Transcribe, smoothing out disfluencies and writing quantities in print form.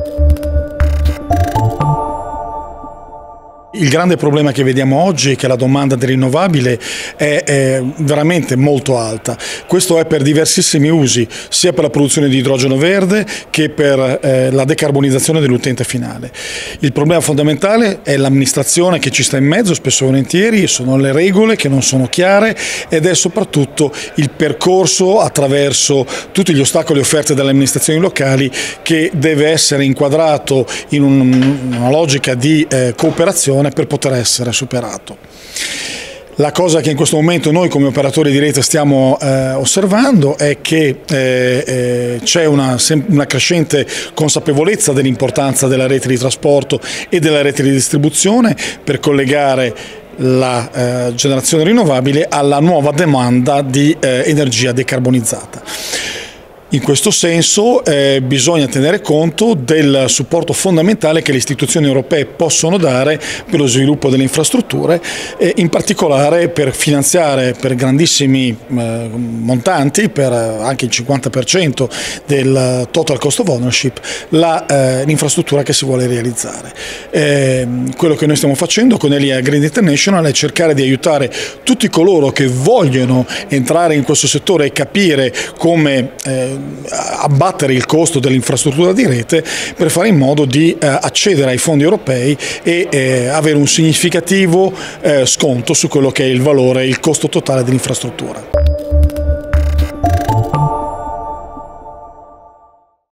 Il grande problema che vediamo oggi è che la domanda di rinnovabile è veramente molto alta. Questo è per diversissimi usi, sia per la produzione di idrogeno verde che per la decarbonizzazione dell'utente finale. Il problema fondamentale è l'amministrazione che ci sta in mezzo, spesso e volentieri, sono le regole che non sono chiare ed è soprattutto il percorso attraverso tutti gli ostacoli offerti dalle amministrazioni locali che deve essere inquadrato in una logica di cooperazione per poter essere superato. La cosa che in questo momento noi come operatori di rete stiamo osservando è che c'è una crescente consapevolezza dell'importanza della rete di trasporto e della rete di distribuzione per collegare la generazione rinnovabile alla nuova domanda di energia decarbonizzata. In questo senso bisogna tenere conto del supporto fondamentale che le istituzioni europee possono dare per lo sviluppo delle infrastrutture e in particolare per finanziare per grandissimi montanti, per anche il 50% del total cost of ownership, l'infrastruttura che si vuole realizzare. Quello che noi stiamo facendo con Elia Green International è cercare di aiutare tutti coloro che vogliono entrare in questo settore e capire come abbattere il costo dell'infrastruttura di rete per fare in modo di accedere ai fondi europei e avere un significativo sconto su quello che è il valore, il costo totale dell'infrastruttura.